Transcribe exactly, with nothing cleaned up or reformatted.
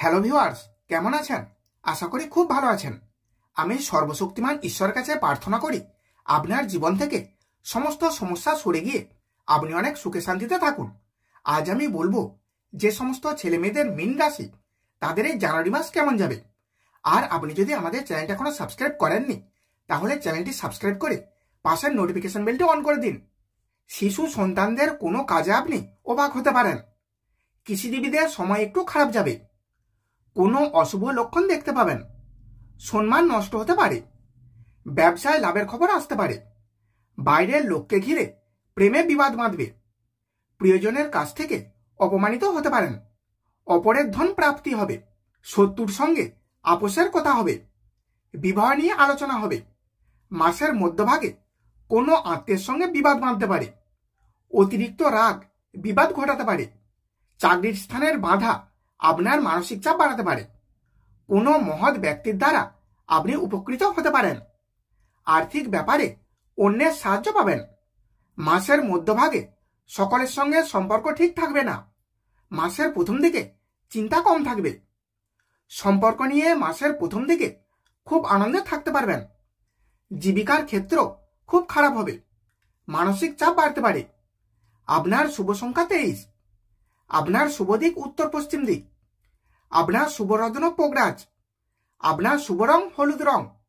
Hello viewers, কেমন আছেন? আশা করি খুব ভালো আছেন। আমি সর্বশক্তিমান ঈশ্বরের কাছে প্রার্থনা করি আপনার জীবন থেকে সমস্ত সমস্যা সরে গিয়ে আপনি অনেক সুখে শান্তিতে থাকুন। আজ আমি বলবো যে সমস্ত ছেলে মেয়েদের মীন রাশি, তাদের এই জানুয়ারি মাস কেমন যাবে। আর আপনি যদি আমাদের চ্যানেলটা এখনো সাবস্ক্রাইব করেননি, তাহলে চ্যানেলটি সাবস্ক্রাইব করে পাশের নোটিফিকেশন বেলটি অন করে দিন। শিশু সন্তানদের কোনো কাজে আপনি অবাক হতে পারেন। কৃষিজীবীদের সময় একটু খারাপ যাবে। কোনো অশুভ লক্ষণ দেখতে পাবেন। সম্মান নষ্ট হতে পারে। ব্যবসায় লাভের খবর আসতে পারে। বাইরের লোককে ঘিরে প্রেমে বিবাদ বাঁধবে। প্রিয়জনের কাছ থেকে অপমানিত হতে পারেন। অপরের ধন প্রাপ্তি হবে। শত্রুর সঙ্গে আপোষের কথা হবে। বিবাহ নিয়ে আলোচনা হবে। মাসের মধ্যভাগে কোনো আত্মীয়ের সঙ্গে বিবাদ বাঁধতে পারে। অতিরিক্ত রাগ বিবাদ ঘটাতে পারে। চাকরির স্থানের বাধা আপনার মানসিক চাপ বাড়াতে পারে। কোনো মহৎ ব্যক্তির দ্বারা আপনি উপকৃত হতে পারেন। আর্থিক ব্যাপারে অন্যের সাহায্য পাবেন। মাসের মধ্যভাগে সকলের সঙ্গে সম্পর্ক ঠিক থাকবে না। মাসের প্রথম দিকে চিন্তা কম থাকবে। সম্পর্ক নিয়ে মাসের প্রথম দিকে খুব আনন্দে থাকতে পারবেন। জীবিকার ক্ষেত্র খুব খারাপ হবে। মানসিক চাপ বাড়তে পারে। আপনার শুভ সংখ্যা তেইশ। আপনার শুভ দিক উত্তর পশ্চিম দিক। আপনার শুভ রত্ন পোগরাজ। আপনার শুভ রং হলুদ রং।